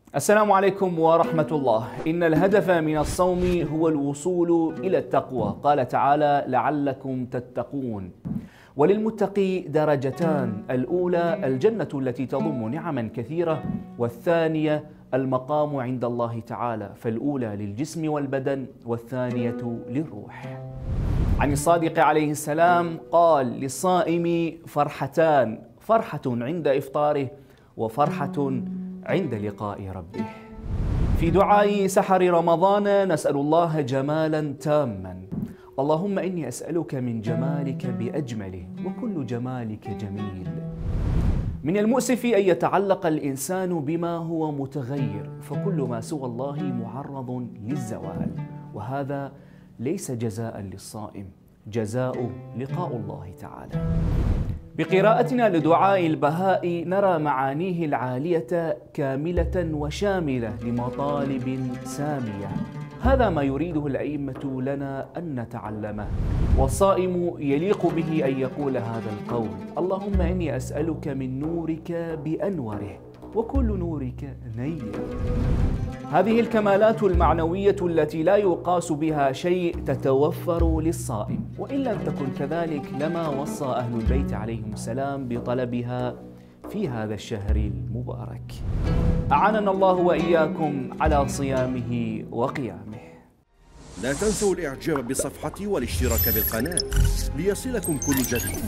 السلام عليكم ورحمة الله. إن الهدف من الصوم هو الوصول إلى التقوى. قال تعالى: لعلكم تتقون. وللمتقي درجتان: الأولى الجنة التي تضم نعما كثيرة، والثانية المقام عند الله تعالى، فالأولى للجسم والبدن والثانية للروح. عن الصادق عليه السلام قال: للصائم فرحتان، فرحة عند إفطاره وفرحة عند لقاء ربه. في دعاء سحر رمضان نسأل الله جمالا تاما: اللهم إني أسألك من جمالك بأجمله، وكل جمالك جميل. من المؤسف أن يتعلق الإنسان بما هو متغير، فكل ما سوى الله معرض للزوال، وهذا ليس جزاء للصائم، جزاء لقاء الله تعالى. بقراءتنا لدعاء البهاء نرى معانيه العالية كاملة وشاملة لمطالب سامية. هذا ما يريده الأئمة لنا أن نتعلمه، والصائم يليق به أن يقول هذا القول: اللهم إني أسألك من نورك بأنوره، وكل نورك نير. هذه الكمالات المعنوية التي لا يقاس بها شيء تتوفر للصائم، وإن لم تكن كذلك لما وصى أهل البيت عليهم السلام بطلبها في هذا الشهر المبارك. أعاننا الله وإياكم على صيامه وقيامه. لا تنسوا الإعجاب بالصفحة والاشتراك بالقناة ليصلكم كل جديد.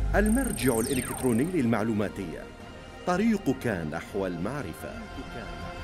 المرجع الإلكتروني للمعلوماتية، طريقك نحو المعرفة.